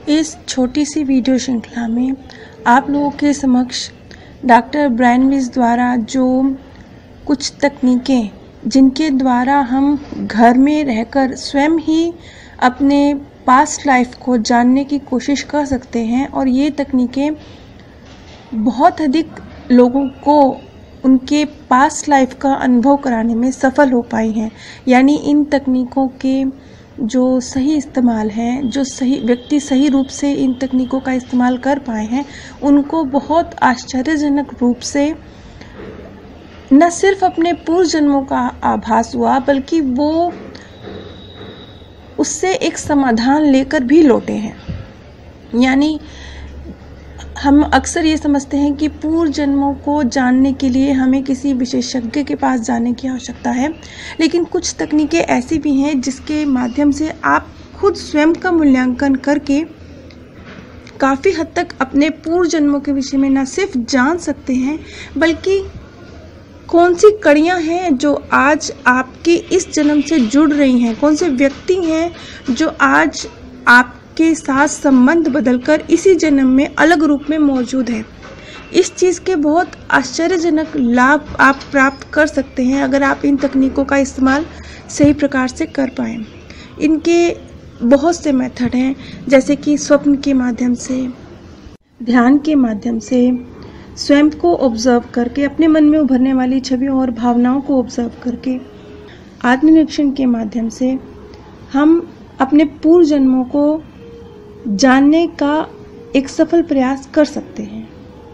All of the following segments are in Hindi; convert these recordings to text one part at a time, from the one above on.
इस छोटी सी वीडियो श्रृंखला में आप लोगों के समक्ष डॉक्टर ब्रायन विस द्वारा जो कुछ तकनीकें जिनके द्वारा हम घर में रहकर स्वयं ही अपने पास्ट लाइफ को जानने की कोशिश कर सकते हैं और ये तकनीकें बहुत अधिक लोगों को उनके पास्ट लाइफ का अनुभव कराने में सफल हो पाई हैं। यानी इन तकनीकों के जो सही इस्तेमाल है, जो सही व्यक्ति सही रूप से इन तकनीकों का इस्तेमाल कर पाए हैं, उनको बहुत आश्चर्यजनक रूप से न सिर्फ अपने पूर्व जन्मों का आभास हुआ बल्कि वो उससे एक समाधान लेकर भी लौटे हैं। यानी हम अक्सर ये समझते हैं कि पूर्व जन्मों को जानने के लिए हमें किसी विशेषज्ञ के पास जाने की आवश्यकता है, लेकिन कुछ तकनीकें ऐसी भी हैं जिसके माध्यम से आप खुद स्वयं का मूल्यांकन करके काफ़ी हद तक अपने पूर्व जन्मों के विषय में न सिर्फ जान सकते हैं बल्कि कौन सी कड़ियाँ हैं जो आज आपके इस जन्म से जुड़ रही हैं, कौन से व्यक्ति हैं जो आज आपके साथ संबंध बदलकर इसी जन्म में अलग रूप में मौजूद है। इस चीज़ के बहुत आश्चर्यजनक लाभ आप प्राप्त कर सकते हैं अगर आप इन तकनीकों का इस्तेमाल सही प्रकार से कर पाएँ। इनके बहुत से मेथड हैं, जैसे कि स्वप्न के माध्यम से, ध्यान के माध्यम से, स्वयं को ऑब्जर्व करके, अपने मन में उभरने वाली छवियों और भावनाओं को ऑब्जर्व करके, आत्मनिरीक्षण के माध्यम से हम अपने पूर्व जन्मों को जानने का एक सफल प्रयास कर सकते हैं।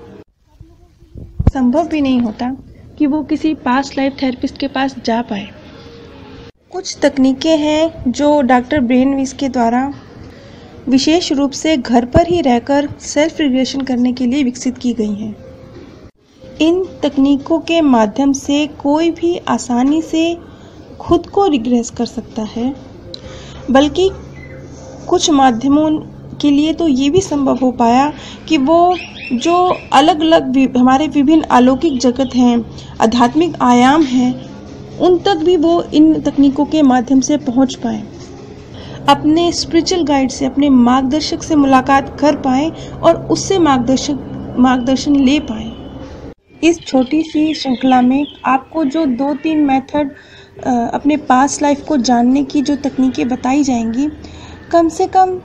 संभव भी नहीं होता कि वो किसी पास्ट लाइफ थेरेपिस्ट के पास जा पाए। कुछ तकनीकें हैं जो डॉक्टर ब्रायन विस के द्वारा विशेष रूप से घर पर ही रहकर सेल्फ रिग्रेशन करने के लिए विकसित की गई हैं। इन तकनीकों के माध्यम से कोई भी आसानी से खुद को रिग्रेस कर सकता है, बल्कि कुछ माध्यमों के लिए तो ये भी संभव हो पाया कि वो जो अलग अलग हमारे विभिन्न अलौकिक जगत हैं, आध्यात्मिक आयाम हैं, उन तक भी वो इन तकनीकों के माध्यम से पहुंच पाएँ, अपने स्पिरिचुअल गाइड से, अपने मार्गदर्शक से मुलाकात कर पाएँ और उससे मार्गदर्शन ले पाएँ। इस छोटी सी श्रृंखला में आपको जो 2-3 मेथड अपने पास्ट लाइफ को जानने की जो तकनीकें बताई जाएंगी, कम से कम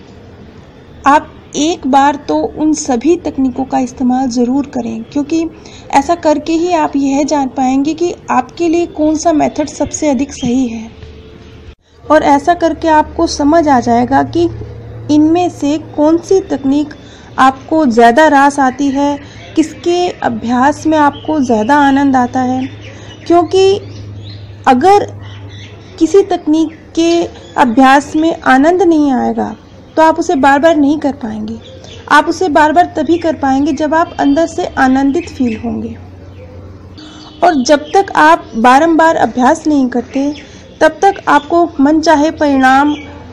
आप एक बार तो उन सभी तकनीकों का इस्तेमाल ज़रूर करें, क्योंकि ऐसा करके ही आप यह जान पाएंगे कि आपके लिए कौन सा मेथड सबसे अधिक सही है। और ऐसा करके आपको समझ आ जाएगा कि इनमें से कौन सी तकनीक आपको ज़्यादा रास आती है, किसके अभ्यास में आपको ज़्यादा आनंद आता है। क्योंकि अगर किसी तकनीक के अभ्यास में आनंद नहीं आएगा तो आप उसे बार बार नहीं कर पाएंगे। आप उसे बार बार तभी कर पाएंगे जब आप अंदर से आनंदित फील होंगे। और जब तक आप बारंबार अभ्यास नहीं करते तब तक आपको मनचाहे परिणाम,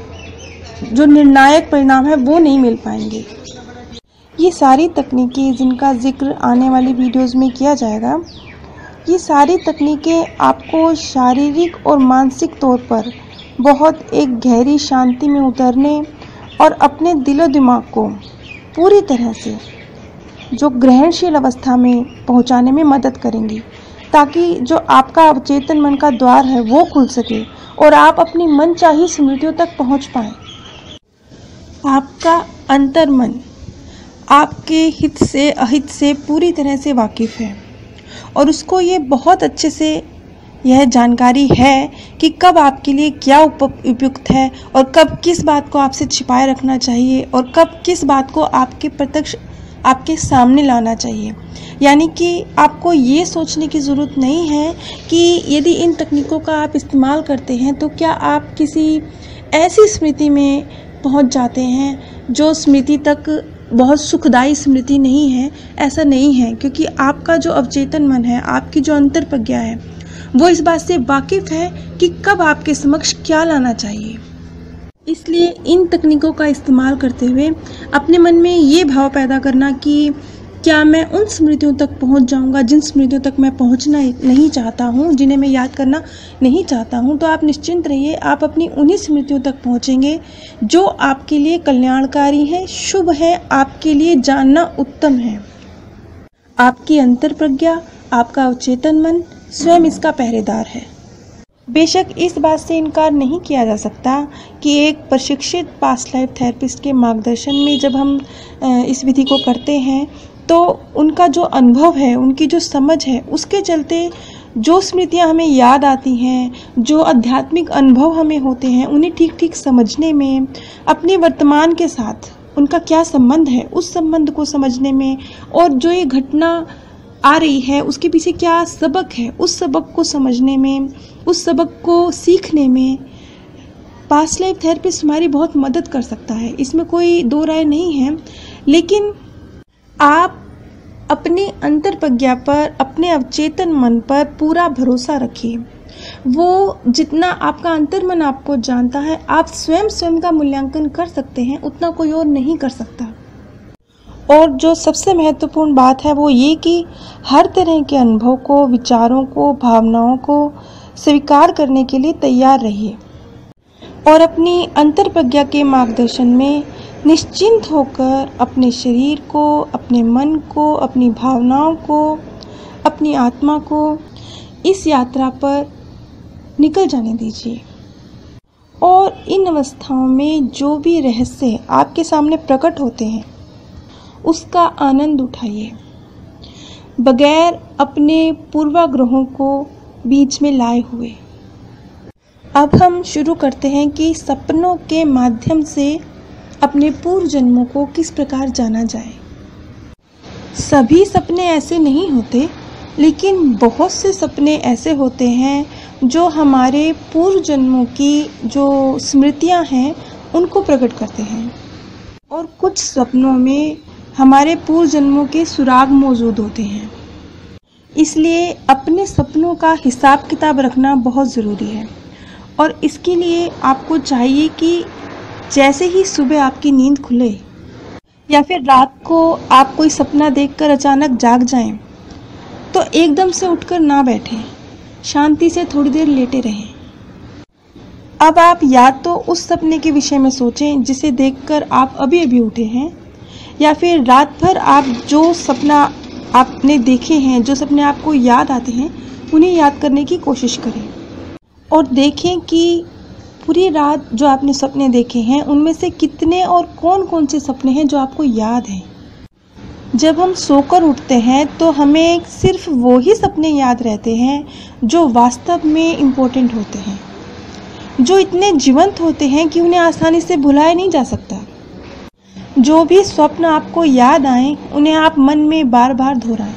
जो निर्णायक परिणाम है, वो नहीं मिल पाएंगे। ये सारी तकनीकें जिनका जिक्र आने वाली वीडियोस में किया जाएगा, ये सारी तकनीकें आपको शारीरिक और मानसिक तौर पर बहुत एक गहरी शांति में उतरने और अपने दिलो दिमाग को पूरी तरह से जो ग्रहणशील अवस्था में पहुंचाने में मदद करेंगी, ताकि जो आपका अवचेतन मन का द्वार है वो खुल सके और आप अपनी मनचाही स्मृतियों तक पहुंच पाएं। आपका अंतर्मन आपके हित से अहित से पूरी तरह से वाकिफ़ है और उसको ये बहुत अच्छे से यह जानकारी है कि कब आपके लिए क्या उपयुक्त है और कब किस बात को आपसे छिपाए रखना चाहिए और कब किस बात को आपके प्रत्यक्ष आपके सामने लाना चाहिए। यानी कि आपको ये सोचने की ज़रूरत नहीं है कि यदि इन तकनीकों का आप इस्तेमाल करते हैं तो क्या आप किसी ऐसी स्मृति में पहुंच जाते हैं जो स्मृति तक बहुत सुखदायी स्मृति नहीं है। ऐसा नहीं है, क्योंकि आपका जो अवचेतन मन है, आपकी जो अंतर प्रज्ञा है, वो इस बात से वाकिफ़ है कि कब आपके समक्ष क्या लाना चाहिए। इसलिए इन तकनीकों का इस्तेमाल करते हुए अपने मन में ये भाव पैदा करना कि क्या मैं उन स्मृतियों तक पहुंच जाऊंगा जिन स्मृतियों तक मैं पहुंचना नहीं चाहता हूं, जिन्हें मैं याद करना नहीं चाहता हूं? तो आप निश्चिंत रहिए, आप अपनी उन्हीं स्मृतियों तक पहुंचेंगे जो आपके लिए कल्याणकारी है, शुभ है, आपके लिए जानना उत्तम है। आपकी अंतर प्रज्ञा, आपका अवचेतन मन स्वयं इसका पहरेदार है। बेशक इस बात से इनकार नहीं किया जा सकता कि एक प्रशिक्षित पास्ट लाइफ थेरेपिस्ट के मार्गदर्शन में जब हम इस विधि को करते हैं तो उनका जो अनुभव है, उनकी जो समझ है, उसके चलते जो स्मृतियां हमें याद आती हैं, जो आध्यात्मिक अनुभव हमें होते हैं, उन्हें ठीक ठीक समझने में, अपने वर्तमान के साथ उनका क्या संबंध है, उस संबंध को समझने में, और जो ये घटना आ रही है उसके पीछे क्या सबक है, उस सबक को समझने में, उस सबक को सीखने में पास्ट लाइफ थेरेपिस्ट हमारी बहुत मदद कर सकता है। इसमें कोई दो राय नहीं है। लेकिन आप अपनी अंतर प्रज्ञा पर, अपने अवचेतन मन पर पूरा भरोसा रखिए। वो जितना आपका अंतर मन आपको जानता है, आप स्वयं का मूल्यांकन कर सकते हैं, उतना कोई और नहीं कर सकता। और जो सबसे महत्वपूर्ण बात है वो ये कि हर तरह के अनुभव को, विचारों को, भावनाओं को स्वीकार करने के लिए तैयार रहिए और अपनी अंतर प्रज्ञा के मार्गदर्शन में निश्चिंत होकर अपने शरीर को, अपने मन को, अपनी भावनाओं को, अपनी आत्मा को इस यात्रा पर निकल जाने दीजिए। और इन अवस्थाओं में जो भी रहस्य आपके सामने प्रकट होते हैं उसका आनंद उठाइए, बगैर अपने पूर्वाग्रहों को बीच में लाए हुए। अब हम शुरू करते हैं कि सपनों के माध्यम से अपने पूर्व जन्मों को किस प्रकार जाना जाए। सभी सपने ऐसे नहीं होते, लेकिन बहुत से सपने ऐसे होते हैं जो हमारे पूर्व जन्मों की जो स्मृतियां हैं उनको प्रकट करते हैं। और कुछ सपनों में हमारे पूर्व जन्मों के सुराग मौजूद होते हैं। इसलिए अपने सपनों का हिसाब किताब रखना बहुत ज़रूरी है। और इसके लिए आपको चाहिए कि जैसे ही सुबह आपकी नींद खुले या फिर रात को आप कोई सपना देखकर अचानक जाग जाएं, तो एकदम से उठकर ना बैठें, शांति से थोड़ी देर लेटे रहें। अब आप या तो उस सपने के विषय में सोचें जिसे देखकर आप अभी अभी उठे हैं, या फिर रात भर आप जो सपना आपने देखे हैं, जो सपने आपको याद आते हैं, उन्हें याद करने की कोशिश करें और देखें कि पूरी रात जो आपने सपने देखे हैं उनमें से कितने और कौन कौन से सपने हैं जो आपको याद हैं। जब हम सोकर उठते हैं तो हमें सिर्फ वो ही सपने याद रहते हैं जो वास्तव में इम्पोर्टेंट होते हैं, जो इतने जीवंत होते हैं कि उन्हें आसानी से भुलाया नहीं जा सकता। जो भी स्वप्न आपको याद आए उन्हें आप मन में बार बार दोहराएं।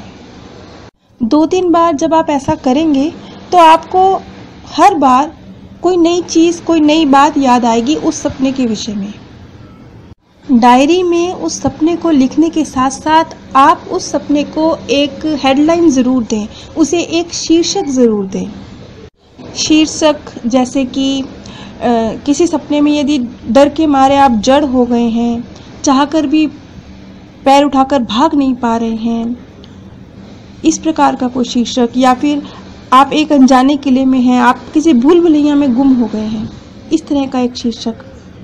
2-3 बार जब आप ऐसा करेंगे तो आपको हर बार कोई नई चीज़, कोई नई बात याद आएगी उस सपने के विषय में। डायरी में उस सपने को लिखने के साथ साथ आप उस सपने को एक हेडलाइन ज़रूर दें, उसे एक शीर्षक ज़रूर दें। शीर्षक जैसे कि किसी सपने में यदि डर के मारे आप जड़ हो गए हैं, चाहकर भी पैर उठाकर भाग नहीं पा रहे हैं, इस प्रकार का कोई शीर्षक, या फिर आप एक अनजाने किले में हैं, आप किसी भूल भुलैया में गुम हो गए हैं, इस तरह का एक शीर्षक।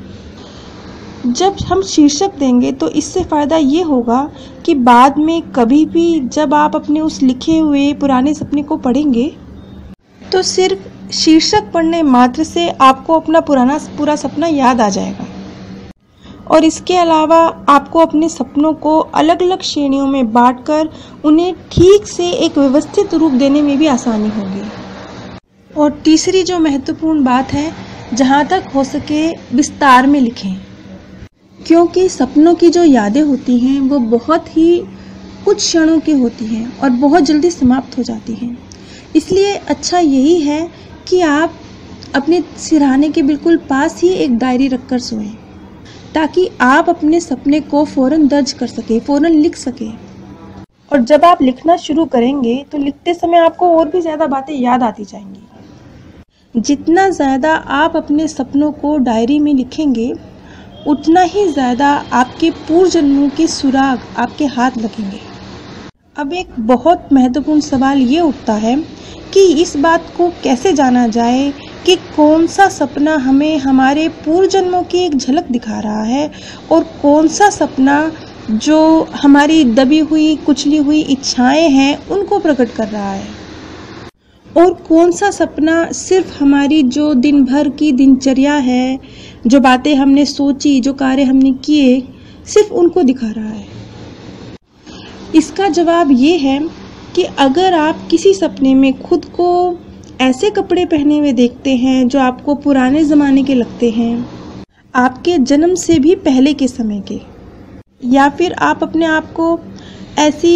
जब हम शीर्षक देंगे तो इससे फ़ायदा ये होगा कि बाद में कभी भी जब आप अपने उस लिखे हुए पुराने सपने को पढ़ेंगे तो सिर्फ शीर्षक पढ़ने मात्र से आपको अपना पूरा सपना याद आ जाएगा। और इसके अलावा आपको अपने सपनों को अलग अलग श्रेणियों में बांटकर उन्हें ठीक से एक व्यवस्थित रूप देने में भी आसानी होगी। और तीसरी जो महत्वपूर्ण बात है, जहाँ तक हो सके विस्तार में लिखें, क्योंकि सपनों की जो यादें होती हैं वो बहुत ही कुछ क्षणों की होती हैं और बहुत जल्दी समाप्त हो जाती हैं। इसलिए अच्छा यही है कि आप अपने सिरहाने के बिल्कुल पास ही एक डायरी रखकर सोएं, ताकि आप अपने सपने को फ़ौरन दर्ज कर सकें, फ़ौरन लिख सकें। और जब आप लिखना शुरू करेंगे तो लिखते समय आपको और भी ज़्यादा बातें याद आती जाएंगी। जितना ज़्यादा आप अपने सपनों को डायरी में लिखेंगे, उतना ही ज़्यादा आपके पूर्व जन्मों के सुराग आपके हाथ लगेंगे अब एक बहुत महत्वपूर्ण सवाल ये उठता है कि इस बात को कैसे जाना जाए कि कौन सा सपना हमें हमारे पूर्व जन्मों की एक झलक दिखा रहा है और कौन सा सपना जो हमारी दबी हुई कुचली हुई इच्छाएं हैं उनको प्रकट कर रहा है, और कौन सा सपना सिर्फ हमारी जो दिन भर की दिनचर्या है, जो बातें हमने सोची, जो कार्य हमने किए, सिर्फ उनको दिखा रहा है। इसका जवाब ये है कि अगर आप किसी सपने में खुद को ऐसे कपड़े पहने हुए देखते हैं जो आपको पुराने ज़माने के लगते हैं, आपके जन्म से भी पहले के समय के, या फिर आप अपने आप को ऐसी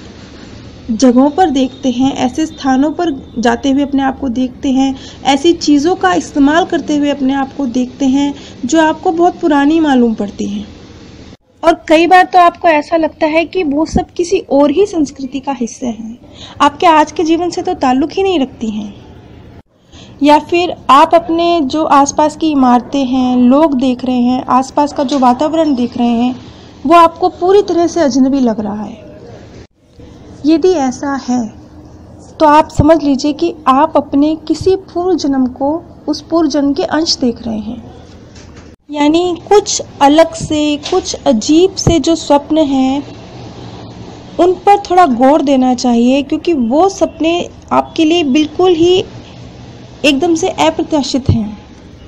जगहों पर देखते हैं, ऐसे स्थानों पर जाते हुए अपने आप को देखते हैं, ऐसी चीज़ों का इस्तेमाल करते हुए अपने आप को देखते हैं जो आपको बहुत पुरानी मालूम पड़ती हैं, और कई बार तो आपको ऐसा लगता है कि वो सब किसी और ही संस्कृति का हिस्सा हैं, आपके आज के जीवन से तो ताल्लुक ही नहीं रखती हैं। या फिर आप अपने जो आसपास की इमारतें हैं, लोग देख रहे हैं, आसपास का जो वातावरण देख रहे हैं, वो आपको पूरी तरह से अजनबी लग रहा है। यदि ऐसा है तो आप समझ लीजिए कि आप अपने किसी पूर्व जन्म को उस पूर्व जन्म के अंश देख रहे हैं। यानी कुछ अलग से, कुछ अजीब से जो स्वप्न हैं उन पर थोड़ा गौर देना चाहिए, क्योंकि वो सपने आपके लिए बिल्कुल ही एकदम से अप्रत्याशित हैं,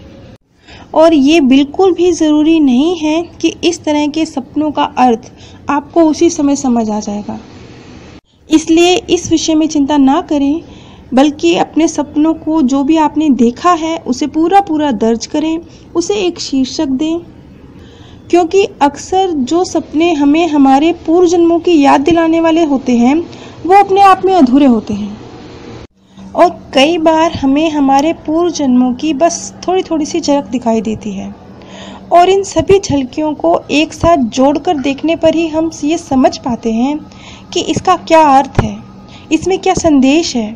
और ये बिल्कुल भी ज़रूरी नहीं है कि इस तरह के सपनों का अर्थ आपको उसी समय समझ आ जाएगा। इसलिए इस विषय में चिंता ना करें, बल्कि अपने सपनों को, जो भी आपने देखा है, उसे पूरा दर्ज करें, उसे एक शीर्षक दें, क्योंकि अक्सर जो सपने हमें हमारे पूर्व जन्मों की याद दिलाने वाले होते हैं वो अपने आप में अधूरे होते हैं, और कई बार हमें हमारे पूर्व जन्मों की बस थोड़ी सी झलक दिखाई देती है, और इन सभी झलकियों को एक साथ जोड़कर देखने पर ही हम ये समझ पाते हैं कि इसका क्या अर्थ है, इसमें क्या संदेश है।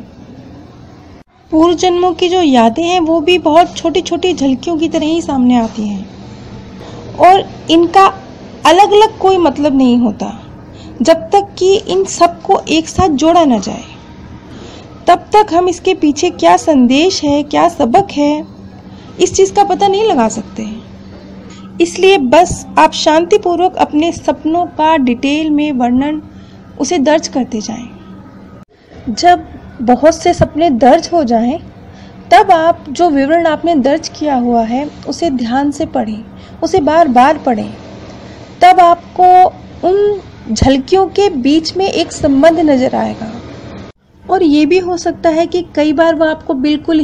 पूर्व जन्मों की जो यादें हैं वो भी बहुत छोटी छोटी झलकियों की तरह ही सामने आती हैं, और इनका अलग अलग कोई मतलब नहीं होता जब तक कि इन सबको एक साथ जोड़ा न जाए। तब तक हम इसके पीछे क्या संदेश है, क्या सबक है, इस चीज़ का पता नहीं लगा सकते। इसलिए बस आप शांतिपूर्वक अपने सपनों का डिटेल में वर्णन उसे दर्ज करते जाएं। जब बहुत से सपने दर्ज हो जाएं, तब आप जो विवरण आपने दर्ज किया हुआ है उसे ध्यान से पढ़ें, उसे बार बार पढ़ें। तब आपको उन झलकियों के बीच में एक संबंध नज़र आएगा, और ये भी हो सकता है कि कई बार वह आपको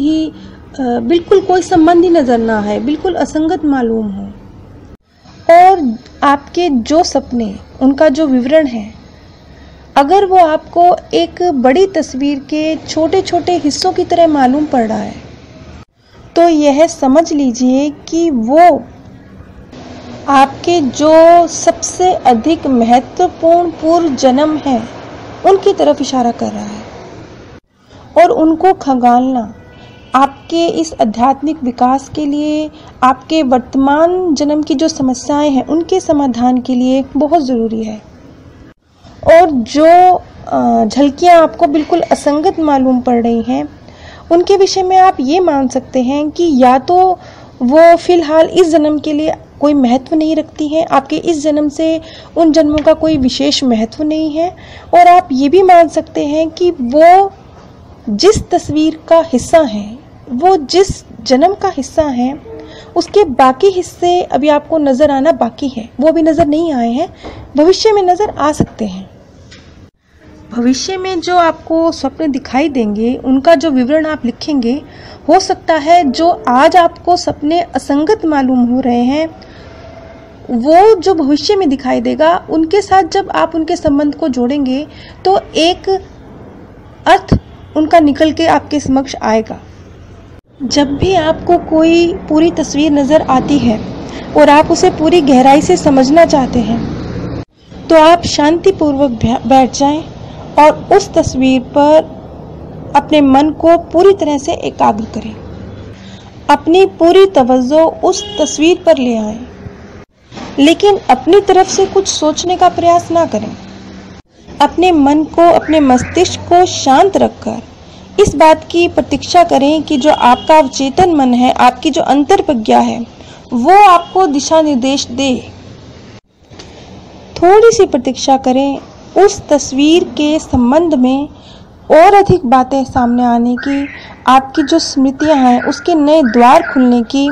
बिल्कुल कोई संबंध ही नज़र ना आए, बिल्कुल असंगत मालूम हो, और आपके जो सपने, उनका जो विवरण है, अगर वो आपको एक बड़ी तस्वीर के छोटे छोटे हिस्सों की तरह मालूम पड़ रहा है, तो यह समझ लीजिए कि वो आपके जो सबसे अधिक महत्वपूर्ण पूर्व जन्म है उनकी तरफ इशारा कर रहा है, और उनको खंगालना आपके इस आध्यात्मिक विकास के लिए, आपके वर्तमान जन्म की जो समस्याएं हैं उनके समाधान के लिए बहुत ज़रूरी है। और जो झलकियाँ आपको बिल्कुल असंगत मालूम पड़ रही हैं, उनके विषय में आप ये मान सकते हैं कि या तो वो फ़िलहाल इस जन्म के लिए कोई महत्व नहीं रखती हैं, आपके इस जन्म से उन जन्मों का कोई विशेष महत्व नहीं है, और आप ये भी मान सकते हैं कि वो जिस तस्वीर का हिस्सा हैं, वो जिस जन्म का हिस्सा हैं, उसके बाकी हिस्से अभी आपको नज़र आना बाकी है, वो भी नज़र नहीं आए हैं, भविष्य में नज़र आ सकते हैं। भविष्य में जो आपको स्वप्न दिखाई देंगे, उनका जो विवरण आप लिखेंगे, हो सकता है जो आज आपको सपने असंगत मालूम हो रहे हैं, वो जो भविष्य में दिखाई देगा, उनके साथ जब आप उनके संबंध को जोड़ेंगे तो एक अर्थ उनका निकल के आपके समक्ष आएगा। जब भी आपको कोई पूरी तस्वीर नज़र आती है और आप उसे पूरी गहराई से समझना चाहते हैं, तो आप शांतिपूर्वक बैठ जाएं और उस तस्वीर पर अपने मन को पूरी तरह से एकाग्र करें। अपनी पूरी तवज्जो उस तस्वीर पर ले आएं, लेकिन अपनी तरफ से कुछ सोचने का प्रयास ना करें। अपने मन को, अपने मस्तिष्क को शांत रखकर इस बात की प्रतीक्षा करें कि जो आपका अवचेतन मन है, आपकी जो अंतर्प्रज्ञा है, वो आपको दिशा निर्देश दे। थोड़ी सी प्रतीक्षा करें, उस तस्वीर के संबंध में और अधिक बातें सामने आने की, आपकी जो स्मृतियां हैं उसके नए द्वार खुलने की।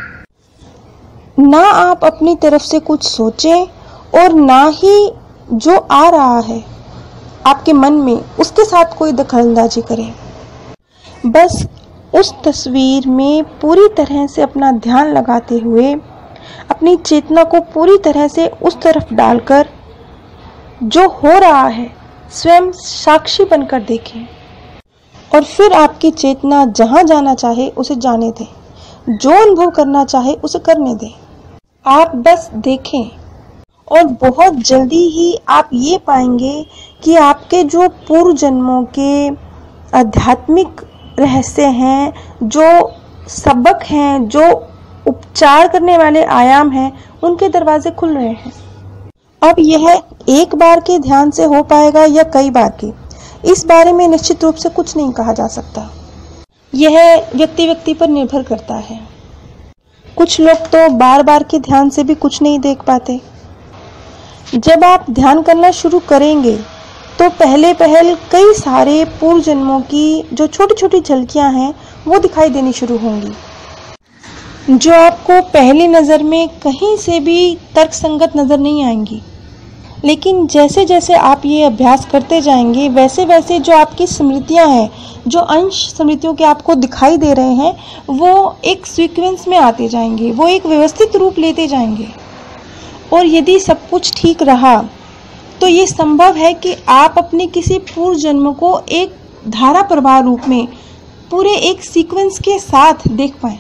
ना आप अपनी तरफ से कुछ सोचें और ना ही जो आ रहा है आपके मन में उसके साथ कोई दखलंदाजी करें। बस उस तस्वीर में पूरी तरह से अपना ध्यान लगाते हुए अपनी चेतना को पूरी तरह से उस तरफ डालकर जो हो रहा है स्वयं साक्षी बनकर देखें और फिर आपकी चेतना जहां जाना चाहे उसे जाने दें, जो अनुभव करना चाहे उसे करने दें। आप बस देखें और बहुत जल्दी ही आप ये पाएंगे कि आपके जो पूर्व जन्मों के आध्यात्मिक रहस्य हैं, जो सबक हैं, जो उपचार करने वाले आयाम हैं, उनके दरवाजे खुल रहे हैं। अब यह एक बार के ध्यान से हो पाएगा या कई बार के, इस बारे में निश्चित रूप से कुछ नहीं कहा जा सकता। यह व्यक्ति व्यक्ति पर निर्भर करता है। कुछ लोग तो बार बार के ध्यान से भी कुछ नहीं देख पाते। जब आप ध्यान करना शुरू करेंगे तो पहले कई सारे पूर्व जन्मों की जो छोटी छोटी झलकियां हैं वो दिखाई देनी शुरू होंगी, जो आपको पहली नज़र में कहीं से भी तर्कसंगत नज़र नहीं आएंगी। लेकिन जैसे जैसे आप ये अभ्यास करते जाएंगे वैसे वैसे जो आपकी स्मृतियां हैं, जो अंश स्मृतियों के आपको दिखाई दे रहे हैं, वो एक सीक्वेंस में आते जाएंगे, वो एक व्यवस्थित रूप लेते जाएंगे। और यदि सब कुछ ठीक रहा तो ये संभव है कि आप अपने किसी पूर्व जन्म को एक धारा प्रवाह रूप में पूरे एक सीक्वेंस के साथ देख पाएं।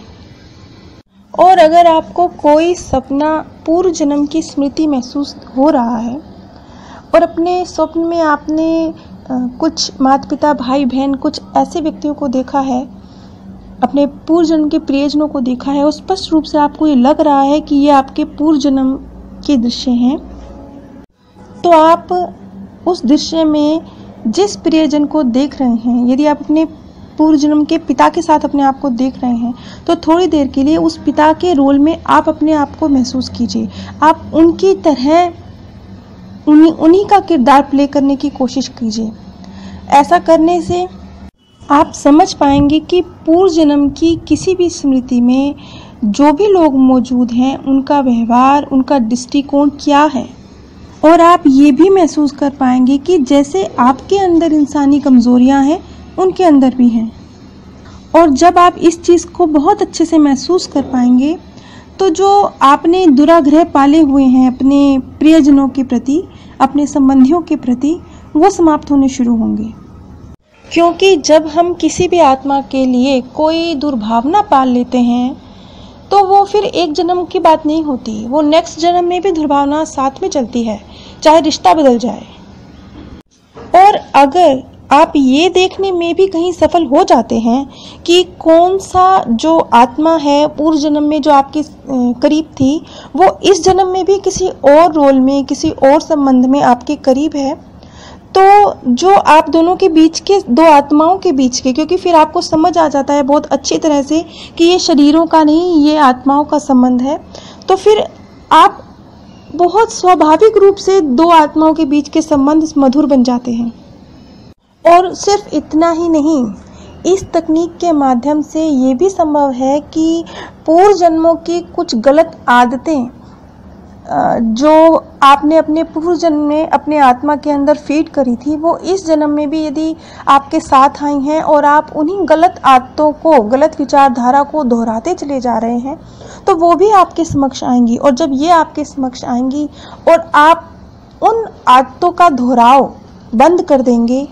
और अगर आपको कोई सपना पूर्व जन्म की स्मृति महसूस हो रहा है और अपने स्वप्न में आपने कुछ माता पिता, भाई बहन, कुछ ऐसे व्यक्तियों को देखा है, अपने पूर्व जन्म के प्रियजनों को देखा है और स्पष्ट रूप से आपको ये लग रहा है कि ये आपके पूर्व जन्म के दृश्य हैं, तो आप उस दृश्य में जिस प्रियजन को देख रहे हैं, यदि आप अपने पूर्व जन्म के पिता के साथ अपने आप को देख रहे हैं तो थोड़ी देर के लिए उस पिता के रोल में आप अपने आप को महसूस कीजिए। आप उनकी तरह उन्हीं का किरदार प्ले करने की कोशिश कीजिए। ऐसा करने से आप समझ पाएंगे कि पूर्व जन्म की किसी भी स्मृति में जो भी लोग मौजूद हैं उनका व्यवहार, उनका दृष्टिकोण क्या है। और आप ये भी महसूस कर पाएंगे कि जैसे आपके अंदर इंसानी कमजोरियां हैं उनके अंदर भी हैं। और जब आप इस चीज़ को बहुत अच्छे से महसूस कर पाएंगे तो जो आपने दुराग्रह पाले हुए हैं अपने प्रियजनों के प्रति, अपने संबंधियों के प्रति, वो समाप्त होने शुरू होंगे। क्योंकि जब हम किसी भी आत्मा के लिए कोई दुर्भावना पाल लेते हैं तो वो फिर एक जन्म की बात नहीं होती, वो नेक्स्ट जन्म में भी दुर्भावना साथ में चलती है, चाहे रिश्ता बदल जाए। और अगर आप ये देखने में भी कहीं सफल हो जाते हैं कि कौन सा जो आत्मा है पूर्व जन्म में जो आपके करीब थी वो इस जन्म में भी किसी और रोल में, किसी और संबंध में आपके करीब है, तो जो आप दोनों के बीच के, दो आत्माओं के बीच के, क्योंकि फिर आपको समझ आ जाता है बहुत अच्छी तरह से कि ये शरीरों का नहीं, ये आत्माओं का संबंध है, तो फिर आप बहुत स्वाभाविक रूप से दो आत्माओं के बीच के संबंध मधुर बन जाते हैं। और सिर्फ इतना ही नहीं, इस तकनीक के माध्यम से ये भी संभव है कि पूर्व जन्मों की कुछ गलत आदतें जो आपने अपने पूर्व जन्म में अपने आत्मा के अंदर फीड करी थी, वो इस जन्म में भी यदि आपके साथ आई हैं और आप उन्हीं गलत आदतों को, गलत विचारधारा को दोहराते चले जा रहे हैं, तो वो भी आपके समक्ष आएंगी। और जब ये आपके समक्ष आएंगी और आप उन आदतों का दोहराव बंद कर देंगे,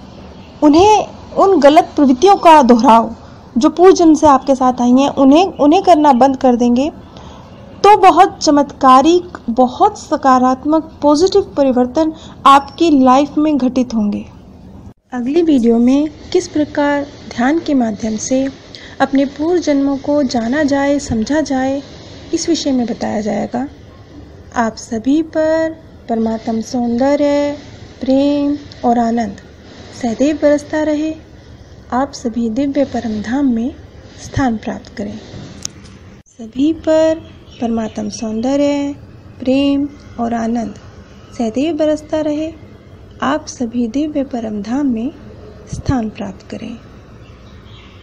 उन गलत प्रवृत्तियों का दोहराव जो पूर्व जन्म से आपके साथ आई हैं उन्हें करना बंद कर देंगे, तो बहुत चमत्कारिक, बहुत सकारात्मक, पॉजिटिव परिवर्तन आपकी लाइफ में घटित होंगे। अगली वीडियो में किस प्रकार ध्यान के माध्यम से अपने पूर्व जन्मों को जाना जाए, समझा जाए, इस विषय में बताया जाएगा। आप सभी पर परमात्म सौंदर्य, प्रेम और आनंद सदैव बरसता रहे। आप सभी दिव्य परम धाम में स्थान प्राप्त करें। सभी पर परमात्म सौंदर्य, प्रेम और आनंद सदैव बरसता रहे। आप सभी दिव्य परम धाम में स्थान प्राप्त करें।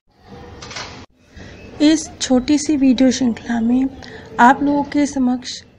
इस छोटी सी वीडियो श्रृंखला में आप लोगों के समक्ष